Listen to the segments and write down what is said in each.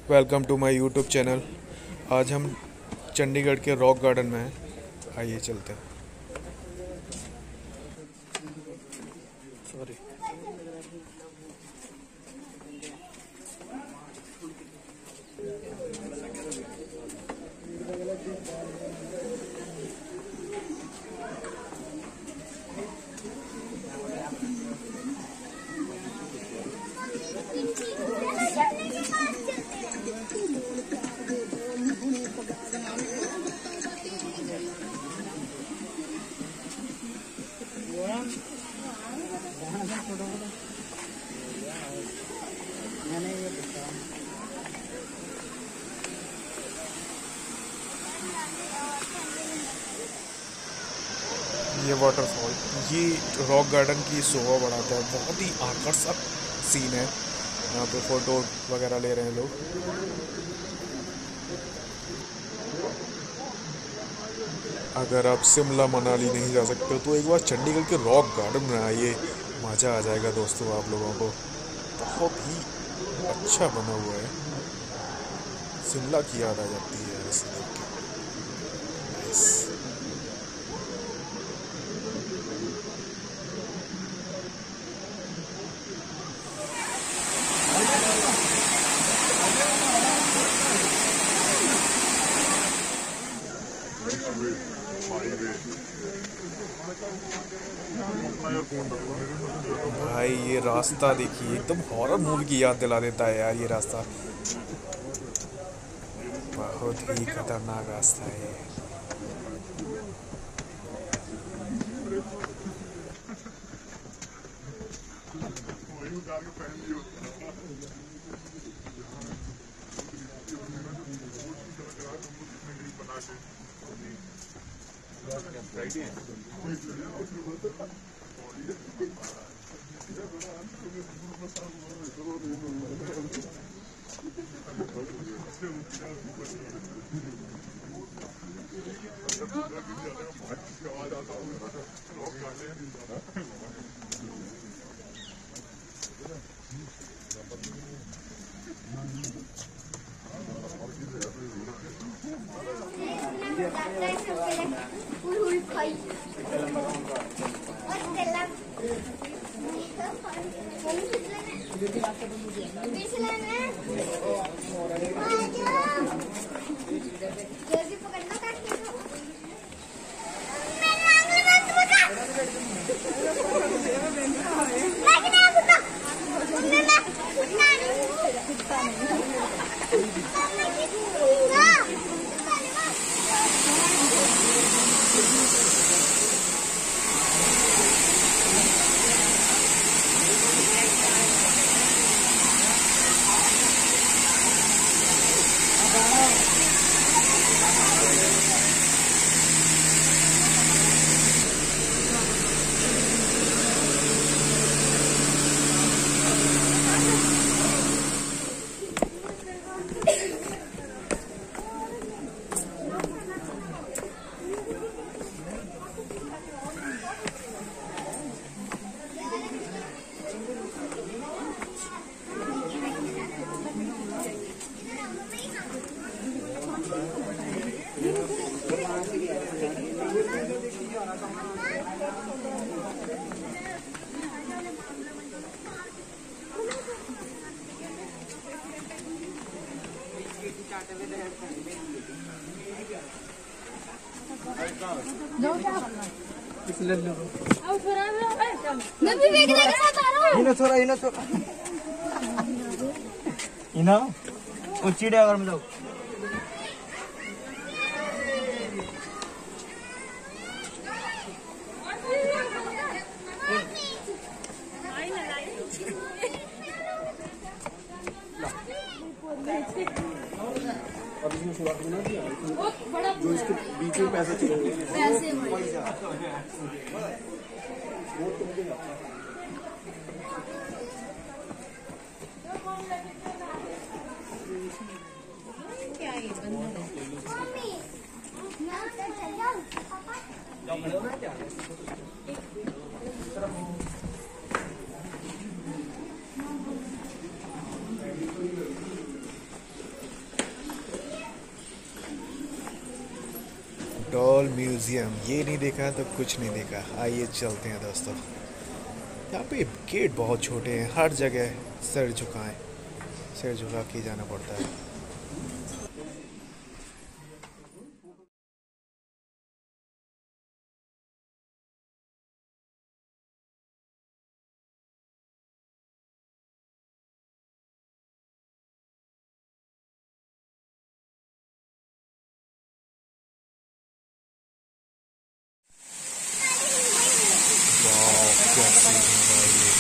Welcome to my YouTube channel. आज हम चंडीगढ़ के रॉक गार्डन में हैं। आइए चलते हैं। सॉरी। ये वाटरफॉल, ये रॉक गार्डन की शोभा बढ़ाता है। बहुत ही आकर्षक सीन है। यहाँ पे फोटो वगैरह ले रहे हैं लोग। अगर आप शिमला मनाली नहीं जा सकते तो एक बार चंडीगढ़ के रॉक गार्डन में आइए, मज़ा आ जाएगा दोस्तों आप लोगों को। बहुत ही अच्छा बना हुआ है। शिमला की याद आ जाती है ऐसे देख के। भाई ये रास्ता देखिए, एकदम हॉरर मूवी की याद दिला देता है यार। ये रास्ता बहुत ही खतरनाक रास्ता है ये। चिड़ियाघर में जाओ। अब इसमें शुरुआत बना दिया जो इसके बीच में पैसे चाहिए क्या ये बंद है? डॉल म्यूजियम, ये नहीं देखा तो कुछ नहीं देखा। आइए चलते हैं दोस्तों। यहाँ पे गेट बहुत छोटे हैं, हर जगह सिर झुका के जाना पड़ता है। वाह, क्या सीन है भाई ये।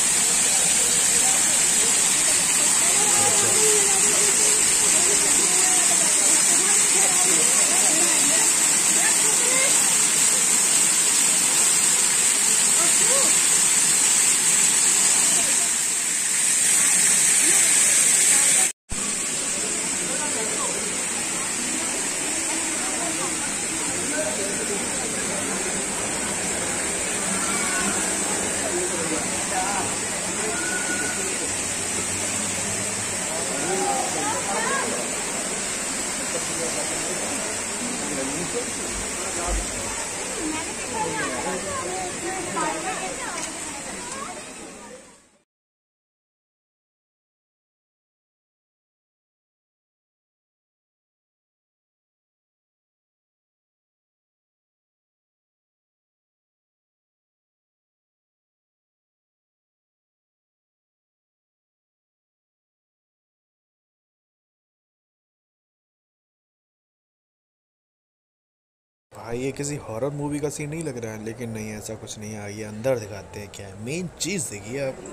भाई ये किसी हॉरर मूवी का सीन नहीं लग रहा है, लेकिन नहीं, ऐसा कुछ नहीं है। आइए अंदर दिखाते हैं क्या है। मेन चीज़ देखिए आप।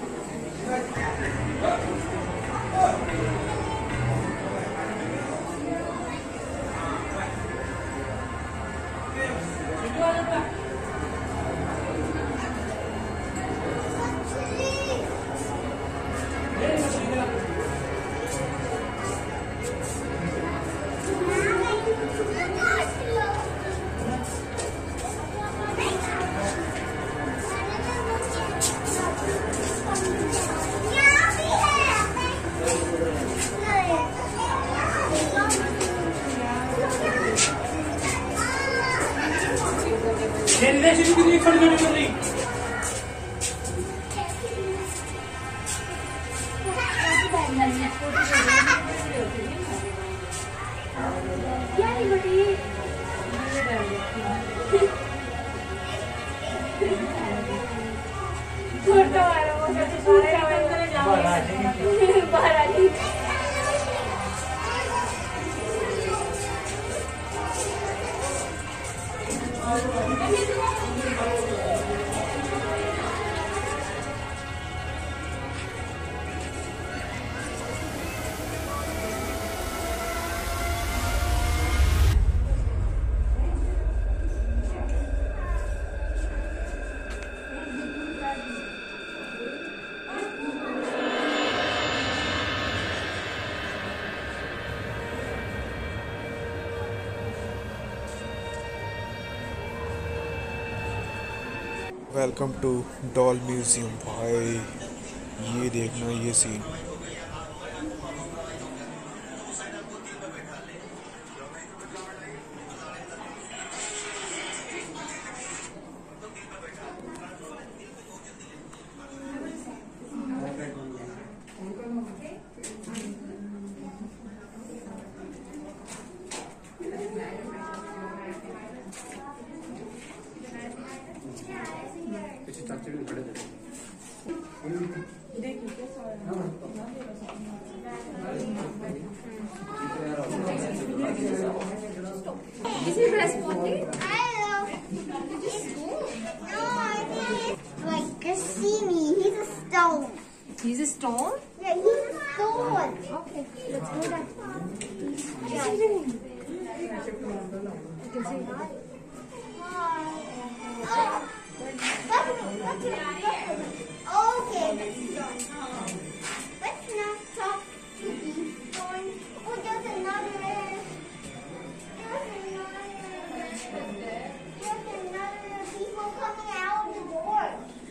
छोटी छोटी वेलकम टू डॉल म्यूजियम। भाई ये देखना, ये scene. Is he responsible? Like Cassini, he's a stone. He's a stone? Yeah, he's a stone. Okay, let's go there. Yeah. You can say hi. Okay. Let's not talk to these stones. Oh, there's another. People coming out the door.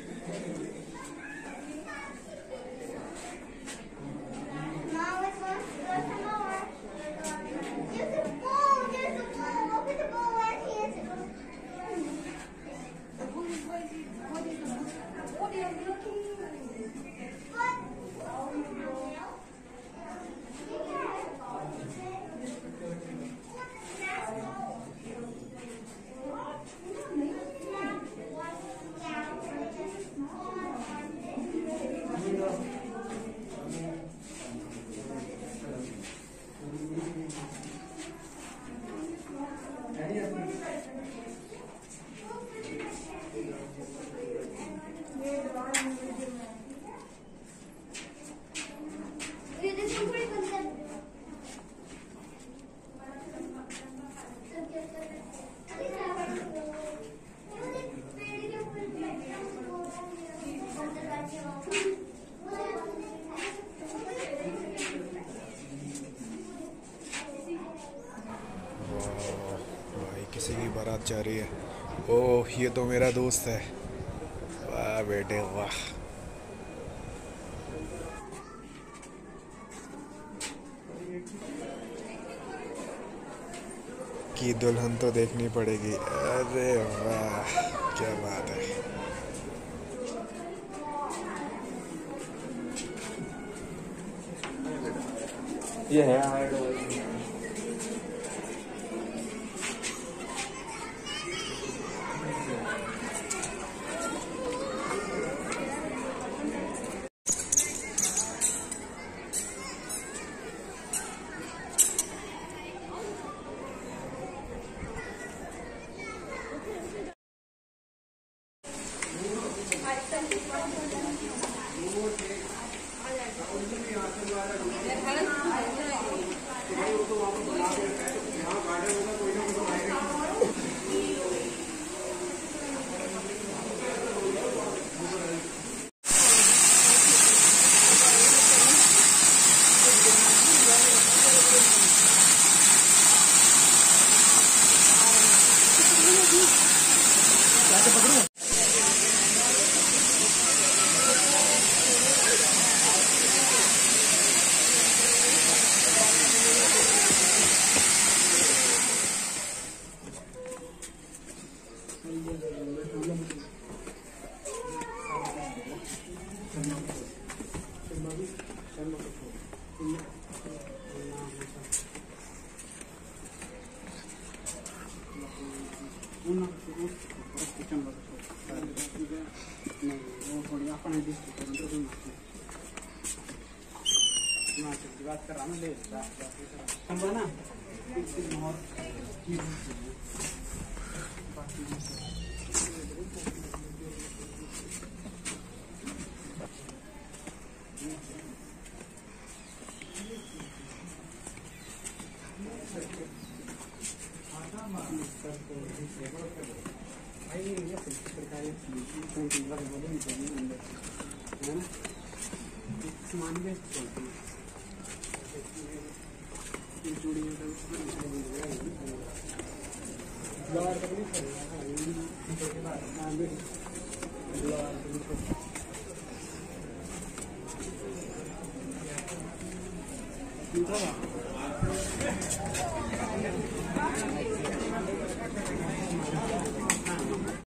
Mom, let's go some more. There's a bull. Look at the bull. किसी की बारात जा रही है। ओह, ये तो मेरा दोस्त है। वाह बेटे वाह। की दुल्हन तो देखनी पड़ेगी। अरे वाह, क्या बात है। ये है बात कर रहा हूँ ले ना सामान भी